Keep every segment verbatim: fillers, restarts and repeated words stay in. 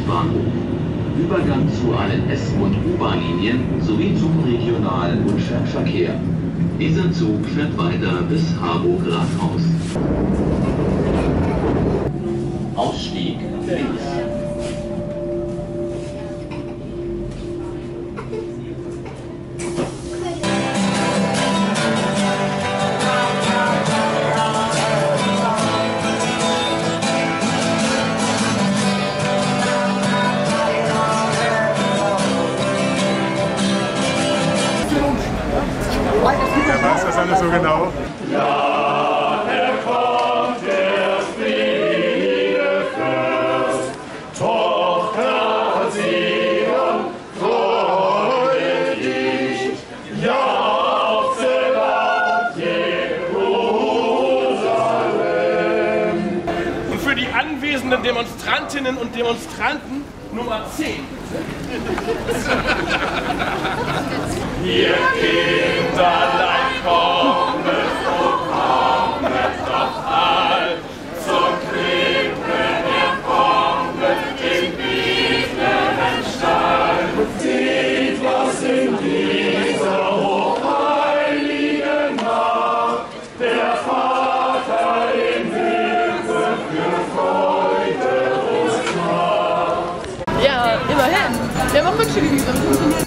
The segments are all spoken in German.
Hauptbahnhof. Übergang zu allen S- und U-Bahn-Linien sowie zum Regional- und Fernverkehr. Dieser Zug fährt weiter bis Harburg-Rathaus. Ausstieg links. Wer weiß das alles so genau? Ja, er kommt, der Friede Fürst, Tochter Zion, freue dich, ja, auf Sebastian, Jerusalem. Und für die anwesenden Demonstrantinnen und Demonstranten Nummer zehn. Ihr Kinderlein kommet, oh kommet doch all zum Krippe, er kommet in biederen Stall. Seht, was in dieser hochheiligen Nacht der Vater im Himmel für Freude uns macht. Ja, immerhin. Wir haben auch Rückschläge geübt, aber es funktioniert.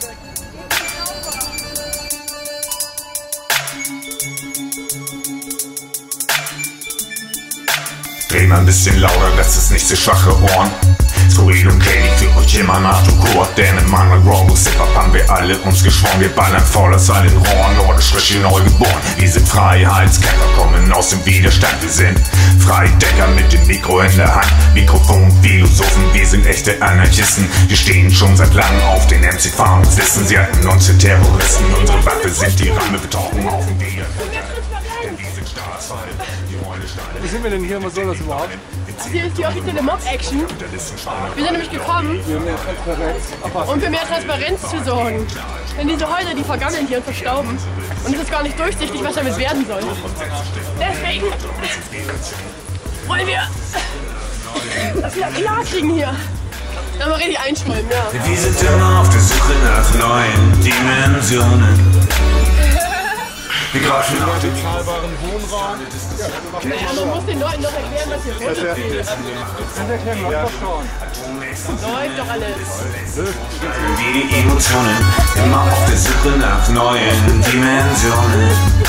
Dreh mal ein bisschen lauter, das ist nicht so schwache Ohren. Skurril und Kelly für euch immer nach du Chor. Denn im Mangel Robo Zip-Up haben wir alle uns geschworen. Wir ballern voll aus allen Rohren, nordisch frisch neu geboren. Wir sind Freiheitskämpfer, kommen aus dem Widerstand. Wir sind Freidenker mit dem Mikro in der Hand. Mikrofon, Philosophen, wir sind echte Anarchisten. Wir stehen schon seit langem auf den M C-Fahrungslisten. Sie halten uns für Terroristen, unsere Waffe sind die Ramme, wir tauchen auf dem Weg. Denn wir sind Staatsfall, die Rolle Steine. Wo sind wir denn hier? Was soll das überhaupt? Hier ist die offizielle Mob-Action. Wir sind nämlich gekommen, Für mehr Transparenz. um für mehr Transparenz zu sorgen. Denn diese Häuser, die vergammeln hier und verstauben. Und es ist gar nicht durchsichtig, was damit werden soll. Deswegen wollen wir das wieder klar kriegen hier. Dann mal richtig einschäumen, ja. Wir sind immer auf der Suche nach neuen Dimensionen. Wir greifen nach dem Bezahlbaren Wohnraum. Ja, man muss den Leuten doch erklären, was hier vorgeht. Das erklären wir doch schon. Läuft doch alles. wie die Emotionen. Immer auf der Suche nach neuen Dimensionen.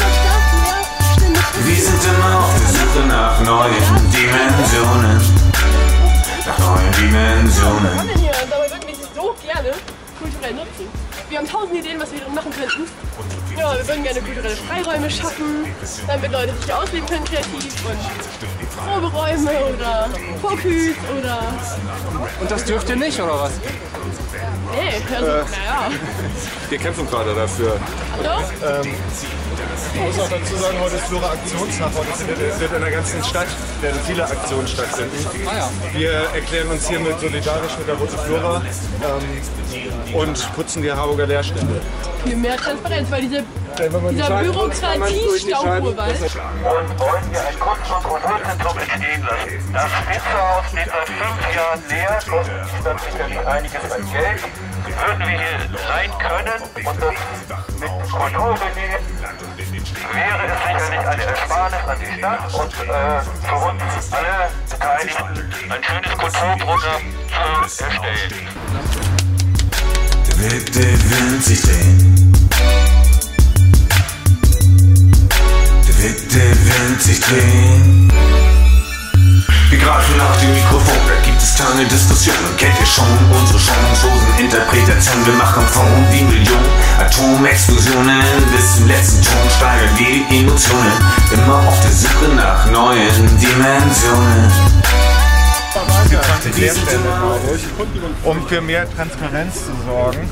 Wir sind immer auf der Suche nach neuen Dimensionen. Nach neuen Dimensionen. Wir kommen hier und dabei würden wir sie so gerne kulturell nutzen. Wir haben tausend Ideen, was wir drin machen könnten. Ja, wir würden gerne kulturelle Freiräume schaffen, damit Leute sich hier ausleben können kreativ und Proberäume oder Fokus oder... Und das dürft ihr nicht, oder was? Nee, also, Äh. naja. Wir kämpfen gerade dafür. Doch? Ich muss auch dazu sagen, heute ist Flora Aktionstag. Heute findet- wird in der ganzen Stadt werden viele Aktionen stattfinden. Wir erklären uns hiermit solidarisch mit der Rote Flora ähm, und putzen die Harburger Leerstände. Für mehr Transparenz, weil diese, Wenn man die dieser Scheiben- wenn man durch die Bürokratie-Staufuhr, Scheiben- weißt du? Und wollen wir ein Kunst- und Kulturzentrum entstehen lassen. Das Spitzenhaus steht seit fünf Jahren leer, kostet die Stadt sicherlich einiges an Geld. Würden wir hier sein können und das mit Kultur belegen, wäre es sicherlich eine Ersparnis an die Stadt und äh, für uns alle Beteiligten ein schönes Kulturprogramm zu erstellen. Der Wind, der Wind sich drehen. Der Wind, der Wind sich drehen. Wir greifen nach dem Mikrofon, da gibt es keine Diskussion. Kennt ihr schon unsere chancenlosen Interpretationen? Wir machen von wie Millionen Atomexplosionen bis zum letzten Ton steigern wir die Emotionen. Immer auf der Suche nach neuen Dimensionen. Wir sind immer Um für mehr Transparenz zu sorgen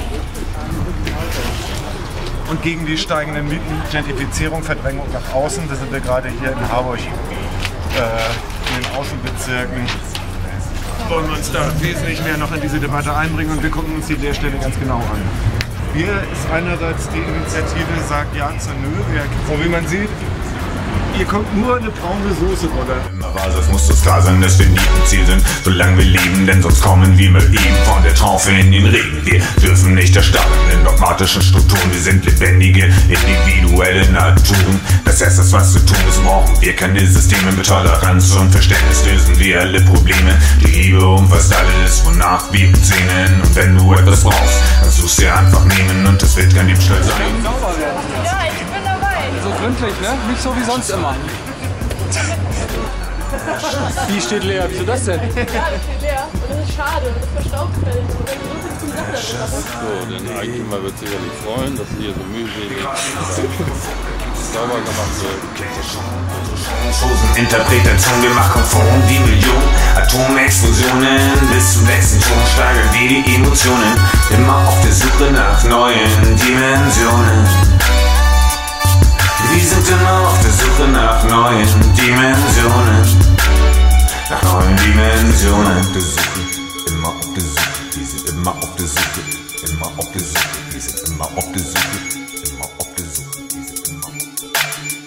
und gegen die steigenden Mieten, Gentrifizierung, Verdrängung nach außen. Da sind wir gerade hier in Harburg, äh, in den Außenbezirken. Wollen wir uns da wesentlich mehr noch in diese Debatte einbringen und wir gucken uns die Leerstelle ganz genau an. Wir ist einerseits die Initiative Sagt Ja zur Nö. Wir, so wie man sieht, hier kommt nur eine braune Soße runter. Immer war, das muss uns klar sein, dass wir nie im Ziel sind, solange wir leben, denn sonst kommen wir mal eben von der Traufe in den Regen. Wir dürfen nicht erstarren in dogmatischen Strukturen, wir sind lebendige, individuelle Naturen. Das heißt, das was zu tun ist, brauchen wir keine Systeme mit Toleranz und Verständnis, lösen wir alle Probleme. Die Liebe umfasst alles, wonach wir uns sehnen. Und wenn du etwas brauchst, dann suchst du einfach nehmen und das wird kein Diebstahl sein. Ja, ich bin dabei. So gründlich, ne? Nicht so wie sonst immer. Die steht leer. Wieso das denn? Ja, das steht leer. Und das ist schade. Das verstaubt fällt. Und wenn du so viel zum Sachen machen. So, der Eigentümer wird sicherlich freuen, dass hier so mühselig sauber gemacht wird. Interpretation, wir machen konform die Million Atomexplosionen. Bis zum letzten Ton steigern wir die Emotionen. Immer auf der Suche nach neuen Dimensionen. Wir sind immer auf der Suche nach neuen Dimensionen. Nach neuen Dimensionen. Der Suche, immer auf der Suche. Wir sind immer auf der Suche. Immer auf der Suche. Wir sind immer auf der Suche. Immer auf der Suche. Wir sind immer auf der Suche.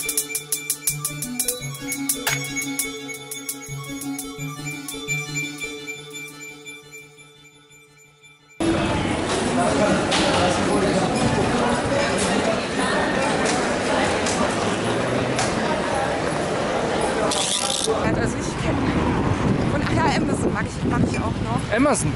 Also ich kenne und ach ja, Emerson mag ich, mag ich auch noch. Emerson.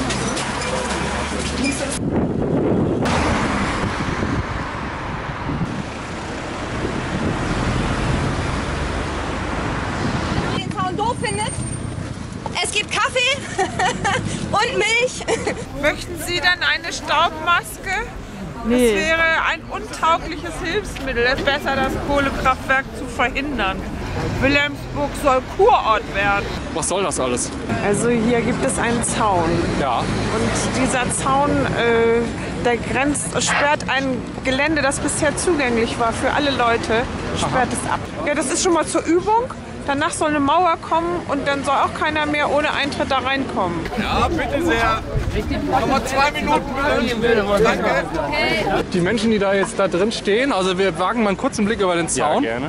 Wenn du den Zaun doof findest, es gibt Kaffee und Milch. Möchten Sie dann eine Staubmaske? Nee. Das wäre ein untaugliches Hilfsmittel. Es ist besser, das Kohlekraftwerk zu verhindern. Wilhelmsburg soll Kurort werden. Was soll das alles? Also hier gibt es einen Zaun. Ja. Und dieser Zaun, äh, der grenzt, sperrt ein Gelände, das bisher zugänglich war für alle Leute, sperrt es ab. Ja, das ist schon mal zur Übung. Danach soll eine Mauer kommen und dann soll auch keiner mehr ohne Eintritt da reinkommen. Ja, bitte sehr. Nochmal zwei Minuten bitte. Danke. Die Menschen, die da jetzt da drin stehen, also wir wagen mal einen kurzen Blick über den Zaun. Ja, gerne.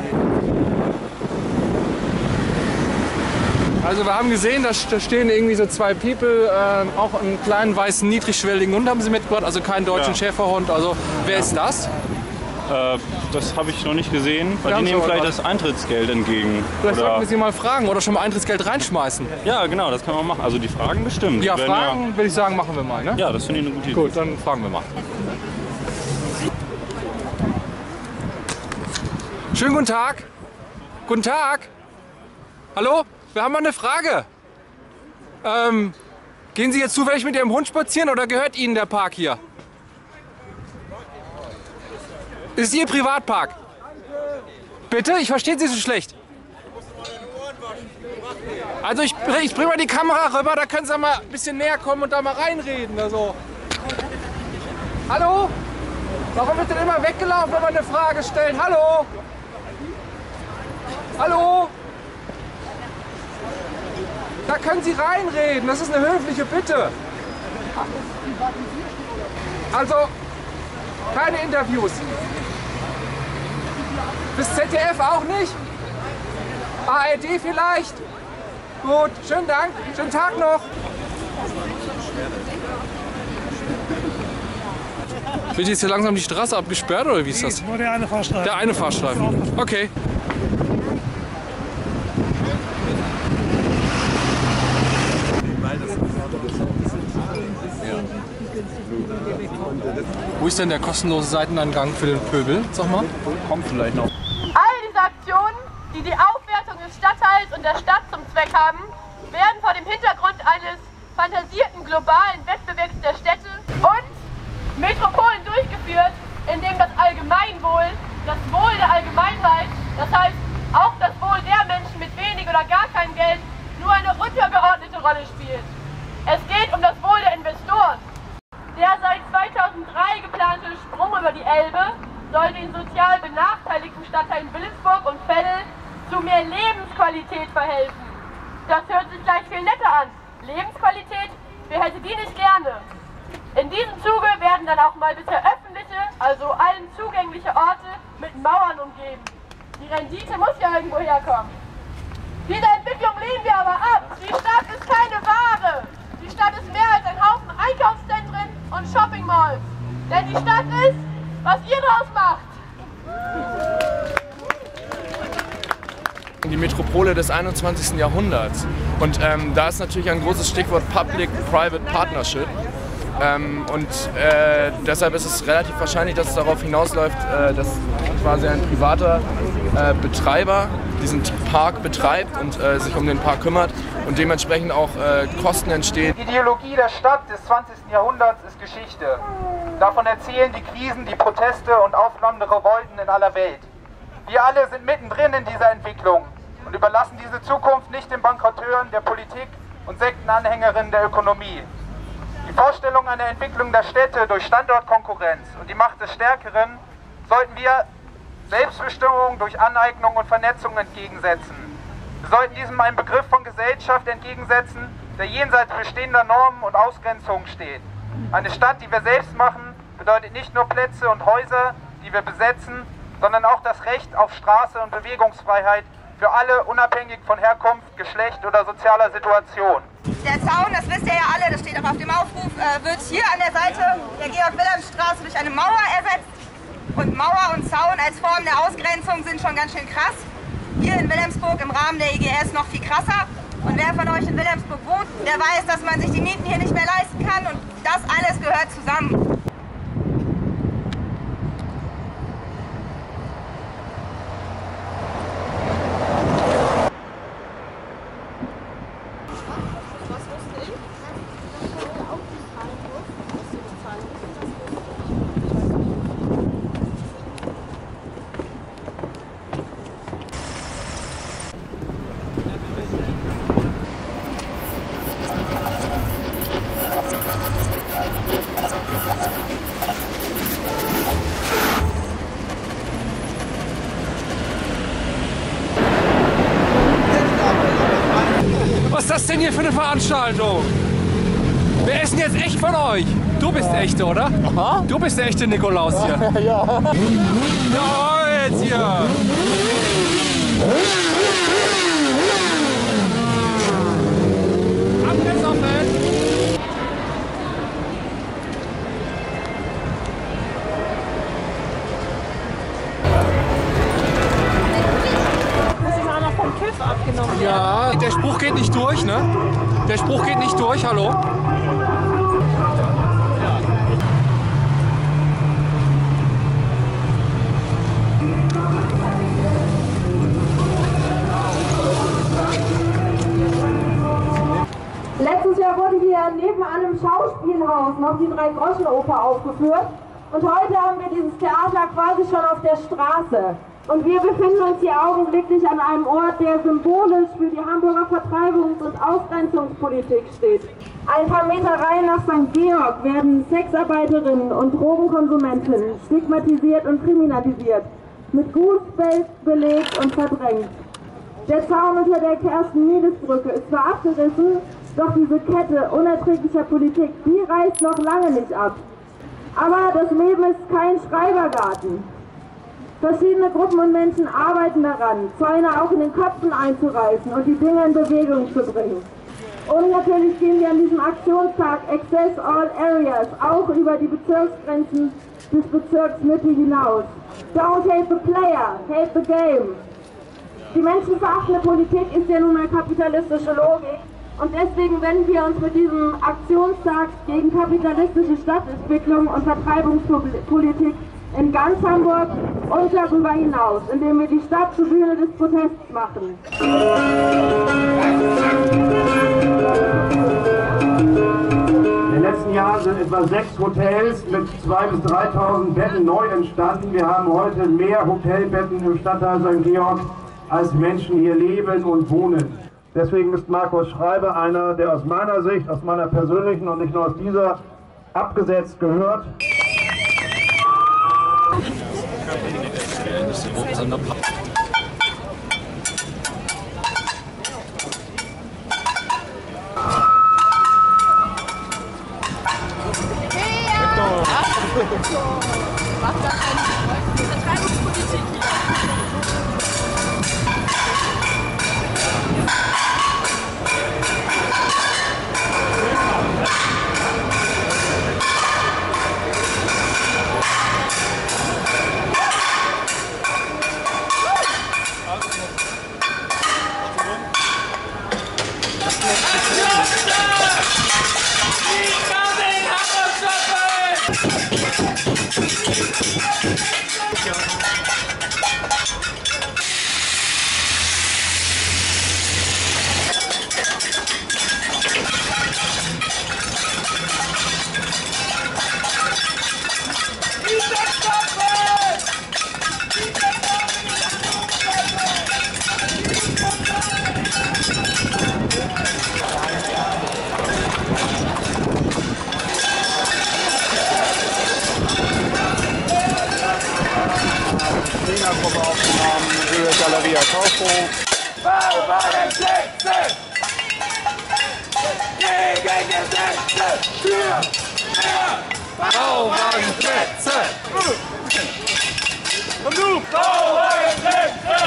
Also wir haben gesehen, da stehen irgendwie so zwei People, äh, auch einen kleinen weißen niedrigschwelligen Hund haben sie mitgebracht, also keinen deutschen ja. Schäferhund. Also wer ist das? Äh, das habe ich noch nicht gesehen, weil die nehmen vielleicht das Eintrittsgeld entgegen. Vielleicht oder sollten wir sie mal fragen oder schon mal Eintrittsgeld reinschmeißen. Ja, genau, das kann man machen. Also die Fragen bestimmt. Ja, Wenn Fragen ja, würde ich sagen, machen wir mal, ne? Ja, das finde ich eine gute Idee. Gut, dann fragen wir mal. Schönen guten Tag. Guten Tag. Hallo? Wir haben mal eine Frage. Ähm, gehen Sie jetzt zufällig mit Ihrem Hund spazieren oder gehört Ihnen der Park hier? Ist Ihr Privatpark? Bitte? Ich verstehe Sie so schlecht. Also ich, ich bringe mal die Kamera rüber, da können Sie mal ein bisschen näher kommen und da mal reinreden. Also. Hallo? Warum wird denn immer weggelaufen, wenn man eine Frage stellt? Hallo? Hallo? Da können Sie reinreden, das ist eine höfliche Bitte. Also, keine Interviews. Bis Z D F auch nicht? A R D vielleicht? Gut, schönen Dank, schönen Tag noch. Wird jetzt hier langsam die Straße abgesperrt oder wie ist das? Nur der eine Fahrstreifen. Der eine Fahrstreifen, okay. Wo ist denn der kostenlose Seiteneingang für den Pöbel? Sag mal. Kommt vielleicht noch. All diese Aktionen, die die Aufwertung des Stadtteils und der Stadt zum Zweck haben, werden vor dem Hintergrund eines fantasierten globalen Wettbewerbs der Städte und Metropolen durchgeführt, in dem das Allgemeinwohl, das Wohl der Allgemeinheit, das heißt auch das Wohl der Menschen mit wenig oder gar kein Geld, nur eine untergeordnete Rolle spielt. Es geht um das Wohl der Investoren. Der seit zweitausenddrei geplante Sprung über die Elbe soll den sozial benachteiligten Stadtteilen Wilhelmsburg und Veddel zu mehr Lebensqualität verhelfen. Das hört sich gleich viel netter an. Lebensqualität, wer hätte die nicht gerne? In diesem Zuge werden dann auch mal bisher öffentliche, also allen zugängliche Orte mit Mauern umgeben. Die Rendite muss ja irgendwo herkommen. Diese Entwicklung lehnen wir aber ab. Die Stadt ist keine Ware. Die Stadt ist mehr als ein Haufen Einkaufszentren und Shoppingmalls. Denn die Stadt ist, was ihr draus macht. Die Metropole des einundzwanzigsten Jahrhunderts. Und ähm, da ist natürlich ein großes Stichwort Public-Private Partnership. Ähm, und äh, deshalb ist es relativ wahrscheinlich, dass es darauf hinausläuft, äh, dass quasi ein privater äh, Betreiber diesen Park betreibt und äh, sich um den Park kümmert und dementsprechend auch äh, Kosten entstehen. Die Ideologie der Stadt des zwanzigsten Jahrhunderts ist Geschichte. Davon erzählen die Krisen, die Proteste und aufflammende Revolten in aller Welt. Wir alle sind mittendrin in dieser Entwicklung und überlassen diese Zukunft nicht den Bankerotteuren der Politik und Sektenanhängerinnen der Ökonomie. Die Vorstellung einer Entwicklung der Städte durch Standortkonkurrenz und die Macht des Stärkeren sollten wir Selbstbestimmung durch Aneignung und Vernetzung entgegensetzen. Wir sollten diesem einen Begriff von Gesellschaft entgegensetzen, der jenseits bestehender Normen und Ausgrenzungen steht. Eine Stadt, die wir selbst machen, bedeutet nicht nur Plätze und Häuser, die wir besetzen, sondern auch das Recht auf Straße und Bewegungsfreiheit für alle, unabhängig von Herkunft, Geschlecht oder sozialer Situation. Der Zaun, das wisst ihr ja alle, das steht auch auf dem Aufruf, äh, wird hier an der Seite der Georg-Wilhelm-Straße durch eine Mauer ersetzt. Und Mauer und Zaun als Form der Ausgrenzung sind schon ganz schön krass. Hier in Wilhelmsburg im Rahmen der I G S noch viel krasser. Und wer von euch in Wilhelmsburg wohnt, der weiß, dass man sich die Mieten hier nicht mehr leisten kann. Und das alles gehört zusammen. Was ist das denn hier für eine Veranstaltung? Wir essen jetzt echt von euch. Du bist der echte, oder? Aha. Du bist der echte Nikolaus hier. Ja. Ja, jetzt hier. Ja, der Spruch geht nicht durch, ne? Der Spruch geht nicht durch, hallo? Letztes Jahr wurde hier neben einem Schauspielhaus noch die Drei-Groschen-Oper aufgeführt und heute haben wir dieses Theater quasi schon auf der Straße. Und wir befinden uns hier augenblicklich an einem Ort, der symbolisch für die Hamburger Vertreibungs- und Ausgrenzungspolitik steht. Ein paar Meter rein nach Sankt Georg werden Sexarbeiterinnen und Drogenkonsumentinnen stigmatisiert und kriminalisiert, mit Bußgeld belegt und verdrängt. Der Zaun unter der Kersten-Niedes-Brücke ist zwar abgerissen, doch diese Kette unerträglicher Politik, die reißt noch lange nicht ab. Aber das Leben ist kein Schreibergarten. Verschiedene Gruppen und Menschen arbeiten daran, Zäune auch in den Köpfen einzureißen und die Dinge in Bewegung zu bringen. Und natürlich gehen wir an diesem Aktionstag Access All Areas auch über die Bezirksgrenzen des Bezirks Mitte hinaus. Don't hate the player, hate the game. Die menschenverachtende Politik ist ja nun mal kapitalistische Logik. Und deswegen wenden wir uns mit diesem Aktionstag gegen kapitalistische Stadtentwicklung und Vertreibungspolitik in ganz Hamburg und darüber hinaus, indem wir die Stadt zur Bühne des Protests machen. In den letzten Jahren sind etwa sechs Hotels mit zweitausend bis dreitausend Betten neu entstanden. Wir haben heute mehr Hotelbetten im Stadtteil Sankt Georg, als Menschen hier leben und wohnen. Deswegen ist Markus Schreiber einer, der aus meiner Sicht, aus meiner persönlichen und nicht nur aus dieser, abgesetzt gehört. Macht da keine Vertreibungspolitik wieder. mehr Bauwagenplätze! Und du! Bauwagenplätze!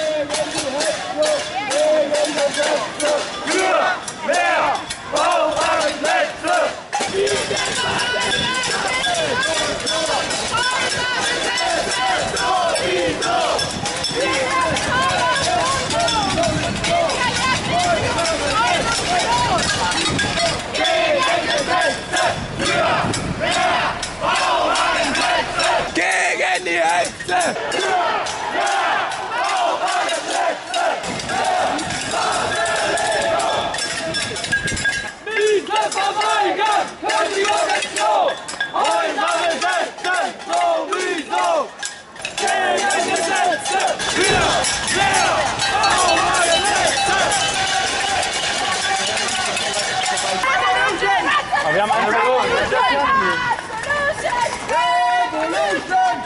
Für mehr Bauwagenplätze! Gegen die Hetze! Diese verweigern können die Organisation! Eure Gesetze sowieso! Gegen Gesetze! Für mehr Bauwagenplätze! Aber wir haben einen verloren. Revolution!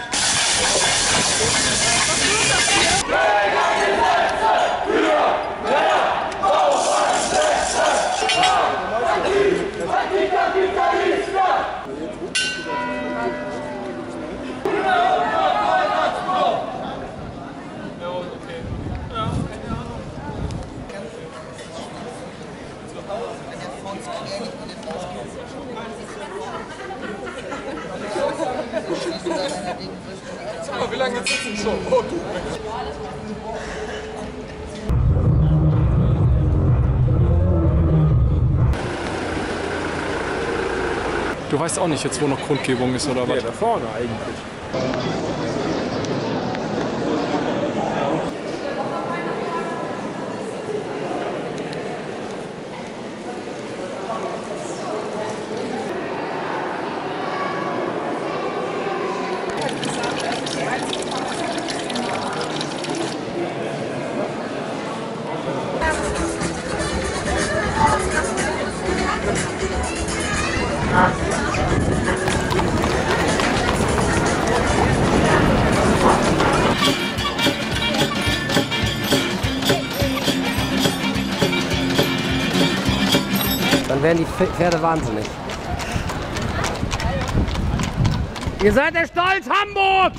Sag mal, wie lange jetzt sitzen schon? Oh, du. Du weißt auch nicht jetzt, wo noch Kundgebung ist, oder was? Ja, da vorne eigentlich. Dann werden die Pferde wahnsinnig. Ihr seid der Stolz Hamburgs!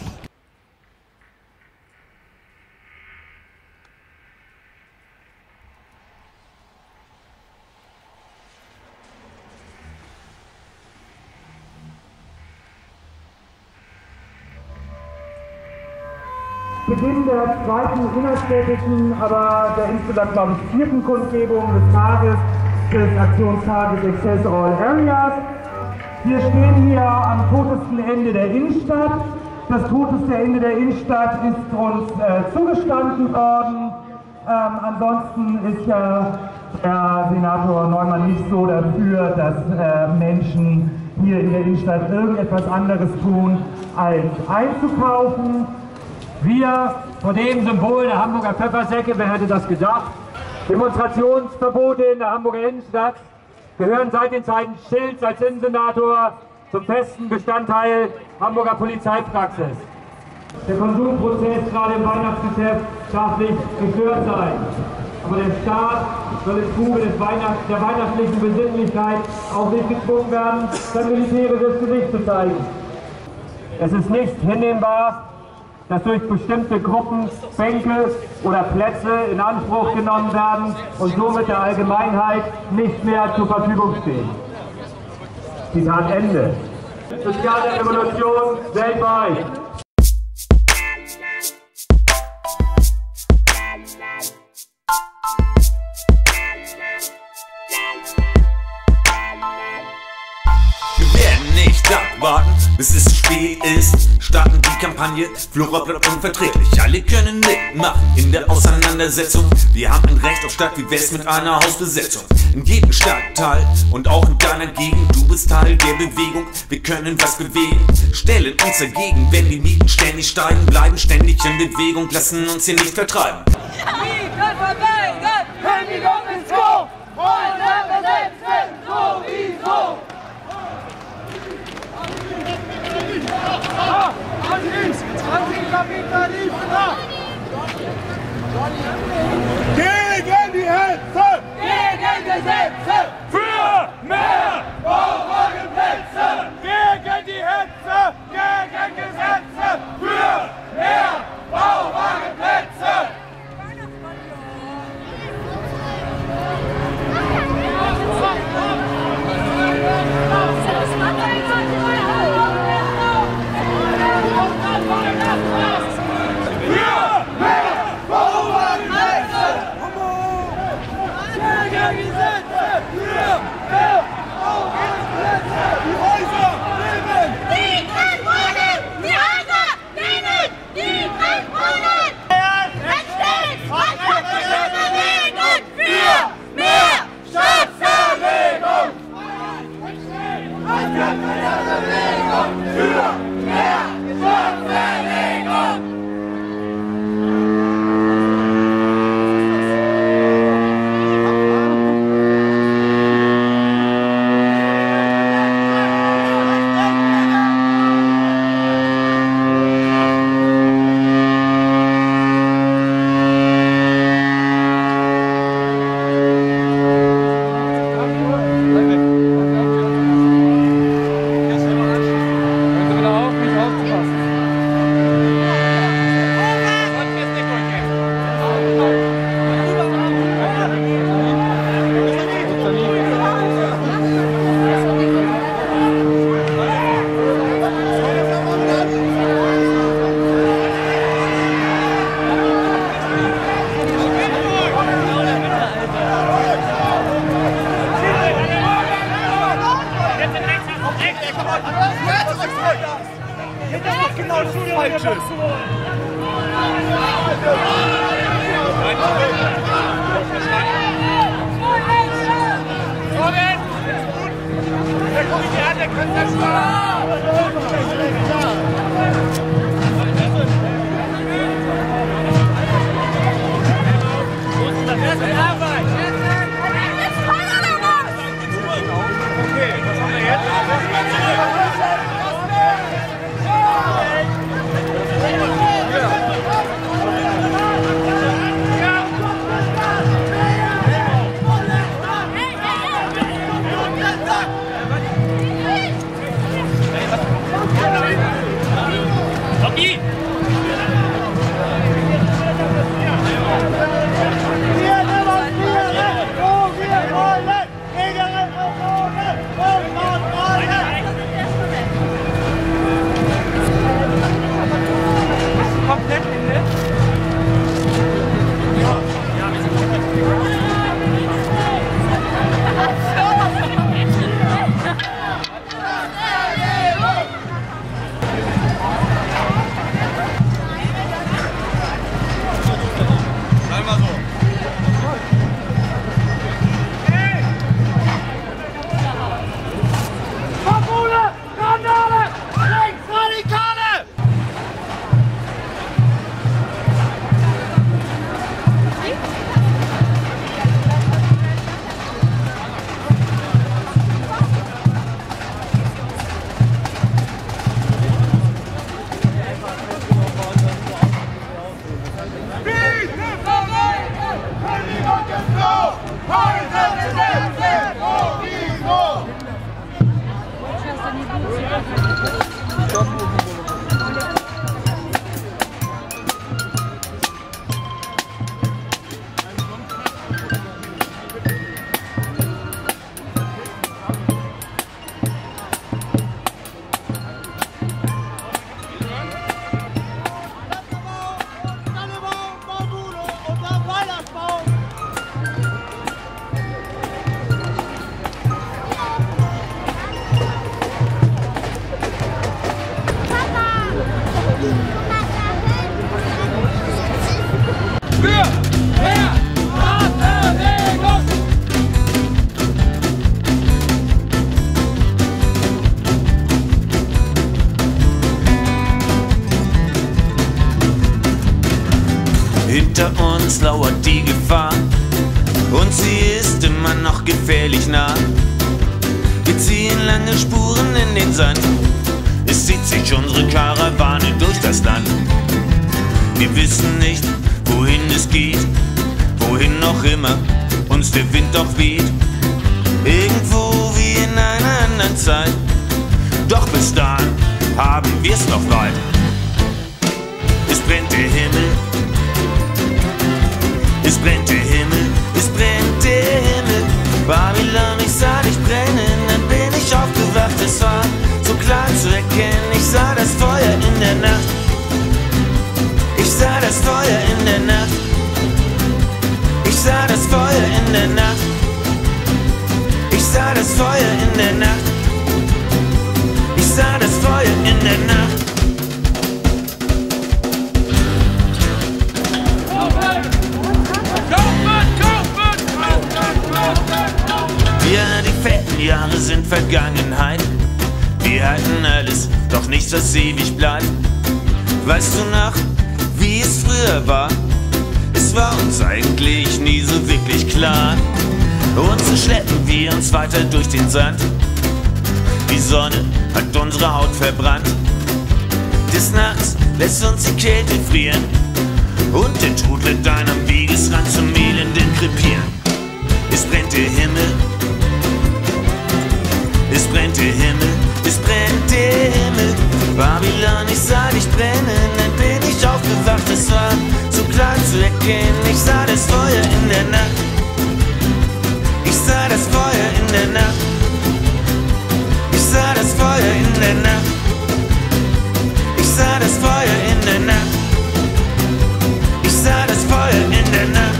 Beginn der zweiten innerstädtischen, aber der insgesamt, glaube ich, vierten Kundgebung des Tages, des Aktionstages Access All Areas. Wir stehen hier am totesten Ende der Innenstadt. Das toteste Ende der Innenstadt ist uns äh, zugestanden worden. Ähm, ansonsten ist ja der Senator Neumann nicht so dafür, dass äh, Menschen hier in der Innenstadt irgendetwas anderes tun, als einzukaufen. Wir vor dem Symbol der Hamburger Pfeffersäcke, wer hätte das gedacht? Demonstrationsverbote in der Hamburger Innenstadt gehören seit den Zeiten Schilds als Innensenator zum festen Bestandteil Hamburger Polizeipraxis. Der Konsumprozess gerade im Weihnachtsgeschäft darf nicht gestört sein. Aber der Staat soll im Zuge des Weihnacht der weihnachtlichen Besinnlichkeit auch nicht gezwungen werden, sein militärisches Gesicht zu zeigen. Es ist nicht hinnehmbar, dass durch bestimmte Gruppen Bänke oder Plätze in Anspruch genommen werden und somit der Allgemeinheit nicht mehr zur Verfügung stehen. Zitat Ende. Soziale Revolution weltweit. Wir werden nicht abwarten, bis es zu spät ist. Starten die Kampagne, Flora bleibt unverträglich. Alle können mitmachen in der Auseinandersetzung. Wir haben ein Recht auf Stadt wie West mit einer Hausbesetzung. In jedem Stadtteil und auch in deiner Gegend. Du bist Teil der Bewegung, wir können was bewegen. Stellen uns dagegen, wenn die Mieten ständig steigen. Bleiben ständig in Bewegung, lassen uns hier nicht vertreiben. Mieten verweigern, Kündigung ins Go, Häuser besetzen sowieso. Antikapitalismus! Gegen die Hetze! Gegen Gesetze! Für mehr Bauwagen! Hinter uns lauert die Gefahr und sie ist immer noch gefährlich nah. Wir ziehen lange Spuren in den Sand, es zieht sich unsere Karawane durch das Land. Wir wissen nicht, wohin es geht, wohin noch immer uns der Wind doch weht. Irgendwo wie in einer anderen Zeit, doch bis dahin haben wir's noch weit. Es brennt der Himmel, es brennt der Himmel, es brennt der Himmel. Babylon, ich sah dich brennen, dann bin ich aufgewacht. Es war so klar zu erkennen, ich sah das Feuer in der Nacht. Ich sah das Feuer in der Nacht. Ich sah das Feuer in der Nacht. das Feuer in der Nacht. Ich sah das Feuer in der Nacht. Ja, die fetten Jahre sind Vergangenheit. Wir hatten alles, doch nichts, was ewig bleibt. Weißt du noch, wie es früher war? Es war uns eigentlich nie so wirklich klar. Und so schleppen wir uns weiter durch den Sand. Die Sonne hat unsere Haut verbrannt. Des Nachts lässt uns die Kälte frieren. Und der Tod wird dann am Wegesrand zum Elenden krepieren. Es brennt der Himmel. Es brennt der Himmel. Es brennt der Himmel. Babylon, ich sah dich brennen. Dann bin ich aufgewacht. Es war so klar zu erkennen. Ich sah das Feuer in der Nacht. Ich sah das Feuer in der Nacht. Ich sah das Feuer in der Nacht. Ich sah das Feuer in der Nacht. Ich sah das Feuer in der Nacht.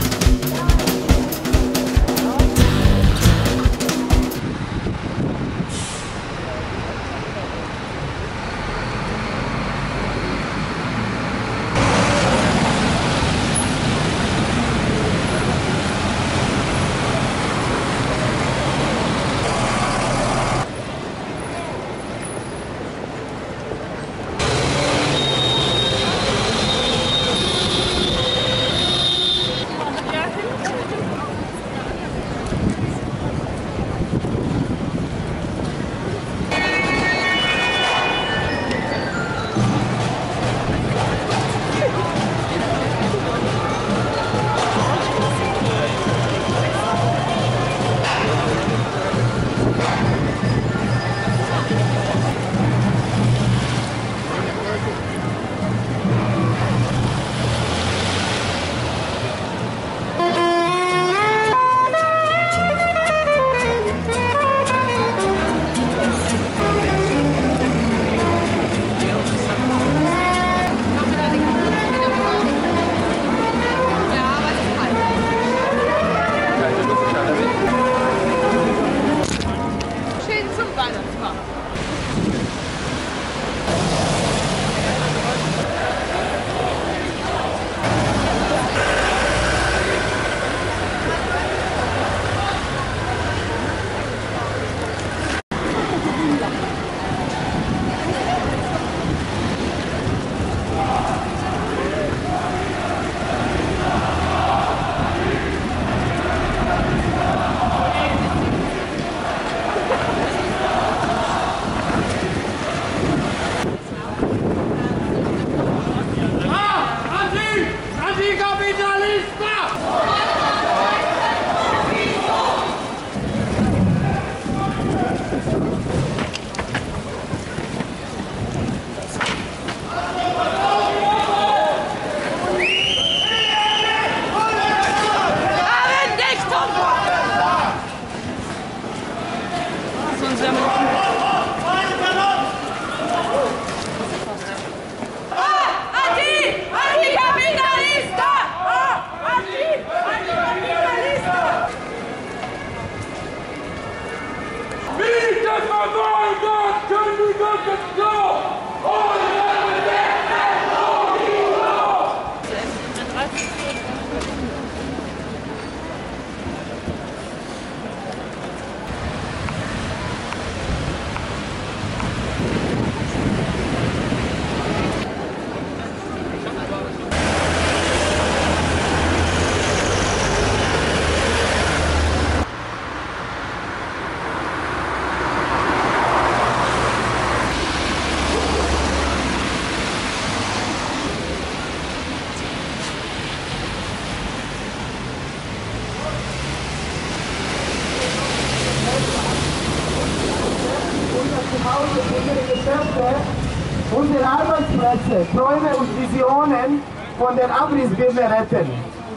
Unsere Arbeitsplätze, Träume und Visionen von den Abrissbirne retten.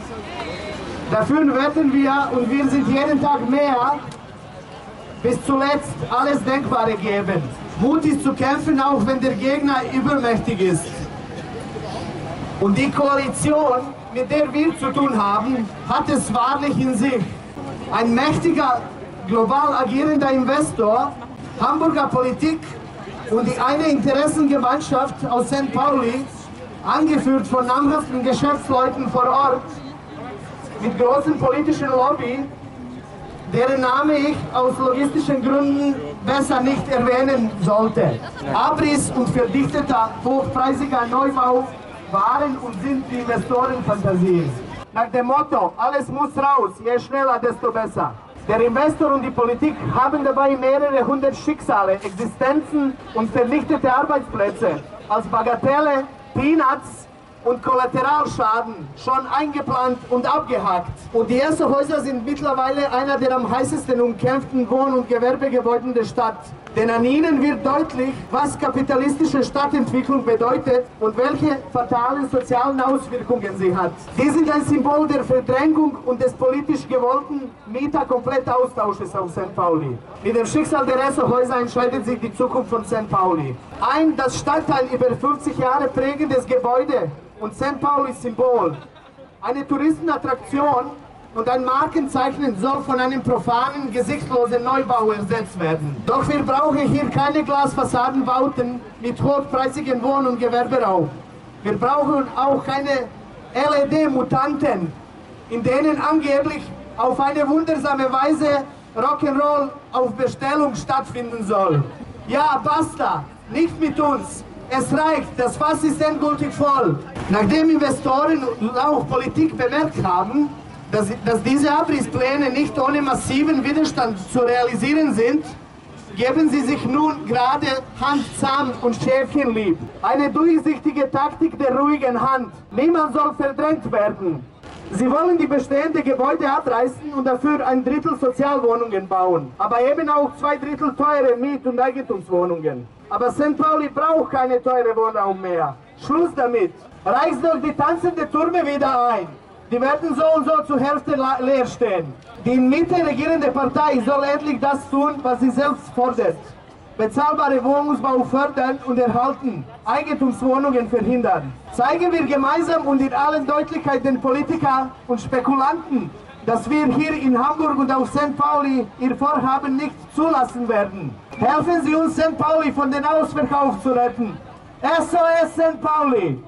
Dafür wetten wir und wir sind jeden Tag mehr, bis zuletzt alles Denkbare geben. Mutig zu kämpfen, auch wenn der Gegner übermächtig ist. Und die Koalition, mit der wir zu tun haben, hat es wahrlich in sich. Ein mächtiger global agierender Investor, Hamburger Politik und die eine Interessengemeinschaft aus Sankt Pauli, angeführt von namhaften Geschäftsleuten vor Ort, mit großen politischen Lobby, deren Name ich aus logistischen Gründen besser nicht erwähnen sollte. Abriss und verdichteter, hochpreisiger Neubau waren und sind die Investorenfantasien. Nach dem Motto, alles muss raus, je schneller, desto besser. Der Investor und die Politik haben dabei mehrere hundert Schicksale, Existenzen und vernichtete Arbeitsplätze als Bagatelle, Peanuts und Kollateralschaden schon eingeplant und abgehakt. Und die ersten Häuser sind mittlerweile einer der am heißesten umkämpften Wohn- und Gewerbegebäude der Stadt. Denn an ihnen wird deutlich, was kapitalistische Stadtentwicklung bedeutet und welche fatalen sozialen Auswirkungen sie hat. Die sind ein Symbol der Verdrängung und des politisch gewollten Mieter-Komplettaustausches auf Sankt Pauli. Mit dem Schicksal der Esselhäuser entscheidet sich die Zukunft von Sankt Pauli. Ein das Stadtteil über fünfzig Jahre prägendes Gebäude und Sankt Paulis Symbol. Eine Touristenattraktion und ein Markenzeichen soll von einem profanen, gesichtslosen Neubau ersetzt werden. Doch wir brauchen hier keine Glasfassadenbauten mit hochpreisigen Wohn- und Gewerberaum. Wir brauchen auch keine L E D-Mutanten, in denen angeblich auf eine wundersame Weise Rock'n'Roll auf Bestellung stattfinden soll. Ja, basta, nicht mit uns. Es reicht, das Fass ist endgültig voll. Nachdem Investoren und auch Politik bemerkt haben, dass, dass diese Abrisspläne nicht ohne massiven Widerstand zu realisieren sind, geben sie sich nun gerade handzahm und schäfchenlieb. Eine durchsichtige Taktik der ruhigen Hand. Niemand soll verdrängt werden. Sie wollen die bestehenden Gebäude abreißen und dafür ein Drittel Sozialwohnungen bauen, aber eben auch zwei Drittel teure Miet- und Eigentumswohnungen. Aber Sankt Pauli braucht keine teure Wohnraum mehr. Schluss damit. Reißt doch die tanzende Türme wieder ein. Die werden so und so zur Hälfte leer stehen. Die in Mitte regierende Partei soll endlich das tun, was sie selbst fordert. Bezahlbare Wohnungsbau fördern und erhalten, Eigentumswohnungen verhindern. Zeigen wir gemeinsam und in allen Deutlichkeit den Politikern und Spekulanten, dass wir hier in Hamburg und auf Sankt Pauli ihr Vorhaben nicht zulassen werden. Helfen Sie uns, Sankt Pauli von den Ausverkauf zu retten. S O S Sankt Pauli!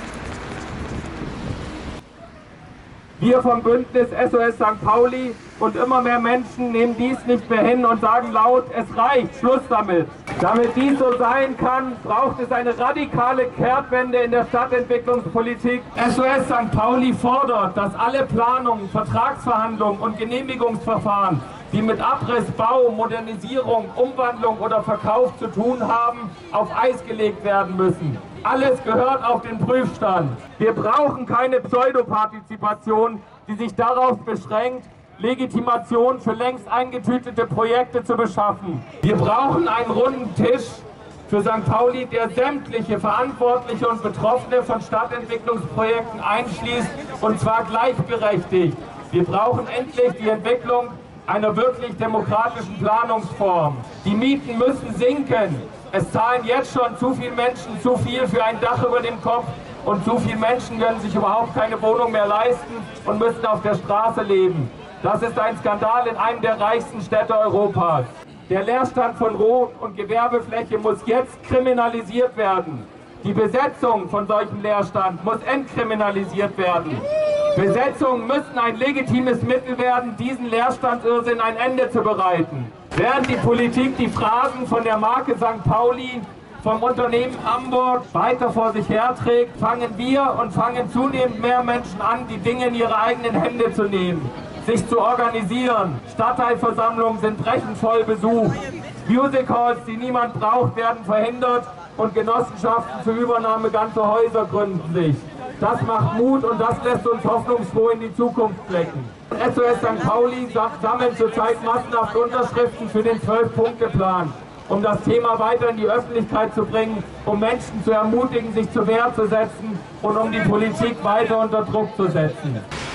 Wir vom Bündnis S O S Sankt Pauli und immer mehr Menschen nehmen dies nicht mehr hin und sagen laut, es reicht, Schluss damit. Damit dies so sein kann, braucht es eine radikale Kehrtwende in der Stadtentwicklungspolitik. S O S Sankt Pauli fordert, dass alle Planungen, Vertragsverhandlungen und Genehmigungsverfahren, die mit Abriss, Bau, Modernisierung, Umwandlung oder Verkauf zu tun haben, auf Eis gelegt werden müssen. Alles gehört auf den Prüfstand. Wir brauchen keine Pseudopartizipation, die sich darauf beschränkt, Legitimation für längst eingetütete Projekte zu beschaffen. Wir brauchen einen runden Tisch für Sankt Pauli, der sämtliche Verantwortliche und Betroffene von Stadtentwicklungsprojekten einschließt, und zwar gleichberechtigt. Wir brauchen endlich die Entwicklung einer wirklich demokratischen Planungsform. Die Mieten müssen sinken. Es zahlen jetzt schon zu viele Menschen zu viel für ein Dach über dem Kopf und zu viele Menschen können sich überhaupt keine Wohnung mehr leisten und müssen auf der Straße leben. Das ist ein Skandal in einem der reichsten Städte Europas. Der Leerstand von Wohn- und Gewerbefläche muss jetzt kriminalisiert werden. Die Besetzung von solchem Leerstand muss entkriminalisiert werden. Besetzungen müssen ein legitimes Mittel werden, diesen Leerstandsirrsinn ein Ende zu bereiten. Während die Politik die Phrasen von der Marke Sankt Pauli, vom Unternehmen Hamburg weiter vor sich herträgt, fangen wir und fangen zunehmend mehr Menschen an, die Dinge in ihre eigenen Hände zu nehmen, sich zu organisieren. Stadtteilversammlungen sind brechend voll besucht. Music Halls, die niemand braucht, werden verhindert und Genossenschaften zur Übernahme ganzer Häuser gründen sich. Das macht Mut und das lässt uns hoffnungsfroh in die Zukunft blicken. S O S Sankt Pauli sammelt zurzeit massenhaft Unterschriften für den zwölf-Punkte-Plan, um das Thema weiter in die Öffentlichkeit zu bringen, um Menschen zu ermutigen, sich zur Wehr zu setzen und um die Politik weiter unter Druck zu setzen.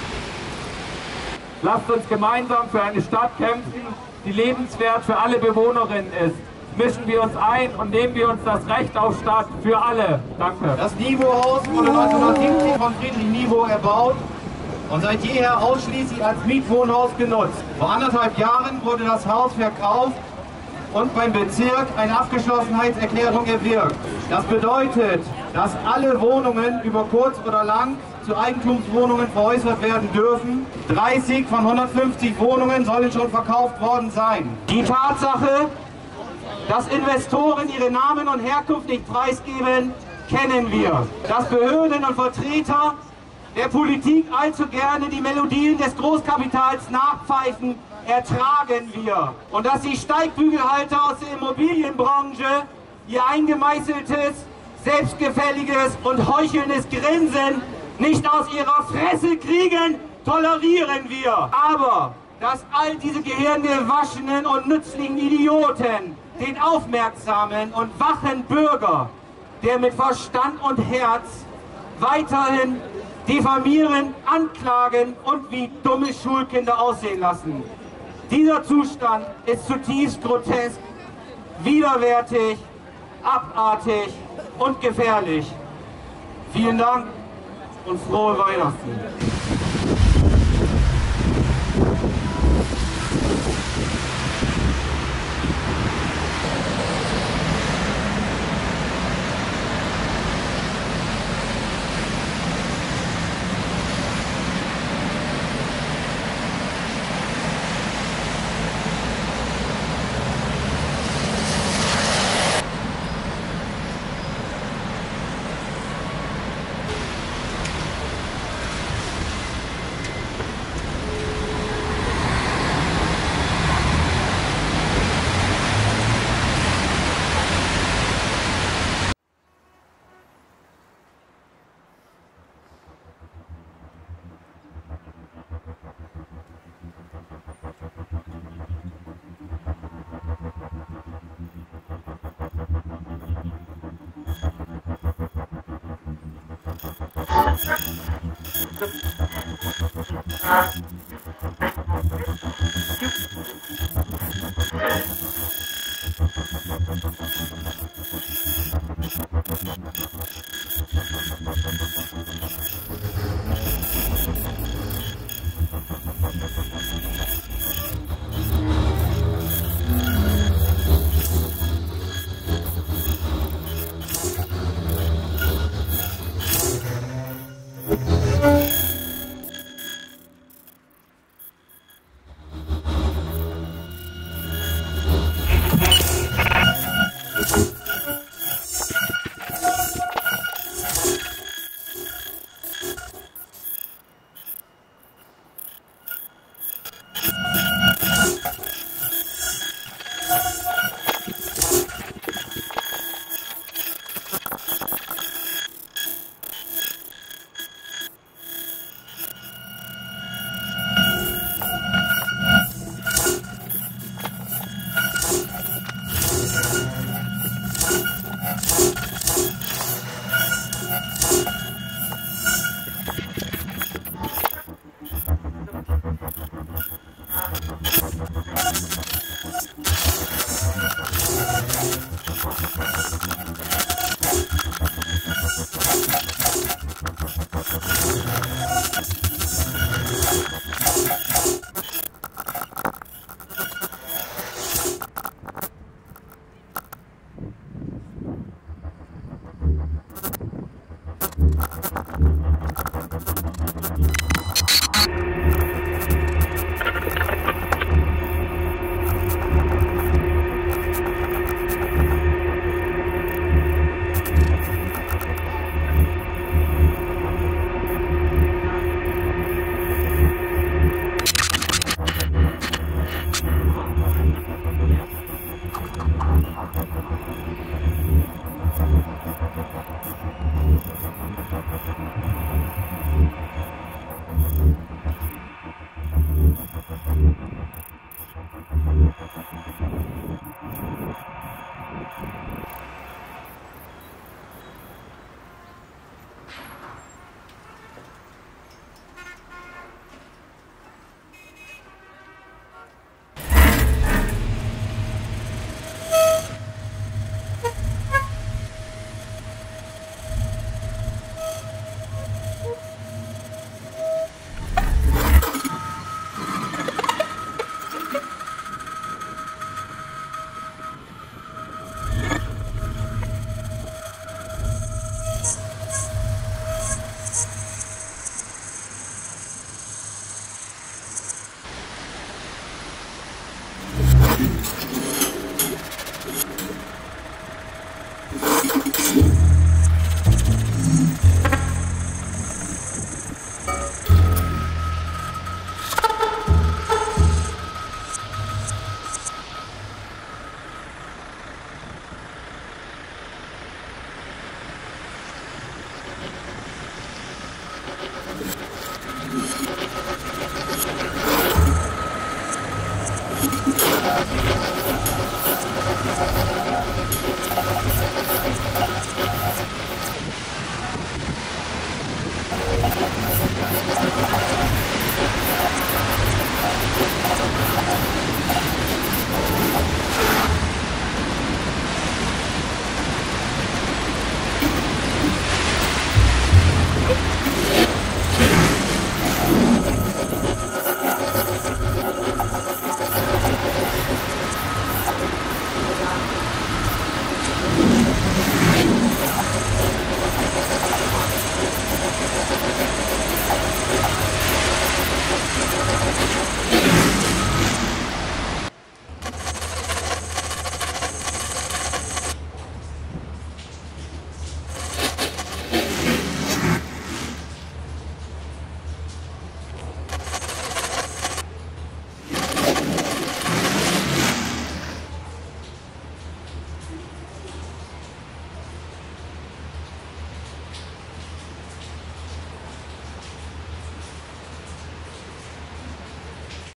Lasst uns gemeinsam für eine Stadt kämpfen, die lebenswert für alle Bewohnerinnen ist. Mischen wir uns ein und nehmen wir uns das Recht auf Stadt für alle. Danke. Das Niveau-Haus wurde neunzehnhundertsiebzig von Friedrich Niveau erbaut. und seit jeher ausschließlich als Mietwohnhaus genutzt. Vor anderthalb Jahren wurde das Haus verkauft und beim Bezirk eine Abgeschlossenheitserklärung erwirkt. Das bedeutet, dass alle Wohnungen über kurz oder lang zu Eigentumswohnungen veräußert werden dürfen. dreißig von hundertfünfzig Wohnungen sollen schon verkauft worden sein. Die Tatsache, dass Investoren ihre Namen und Herkunft nicht preisgeben, kennen wir. Dass Behörden und Vertreter der Politik allzu gerne die Melodien des Großkapitals nachpfeifen, ertragen wir. Und dass die Steigbügelhalter aus der Immobilienbranche ihr eingemeißeltes, selbstgefälliges und heuchelndes Grinsen nicht aus ihrer Fresse kriegen, tolerieren wir. Aber dass all diese gehirngewaschenen und nützlichen Idioten den aufmerksamen und wachen Bürger, der mit Verstand und Herz weiterhin diffamieren, anklagen und wie dumme Schulkinder aussehen lassen. Dieser Zustand ist zutiefst grotesk, widerwärtig, abartig und gefährlich. Vielen Dank und frohe Weihnachten.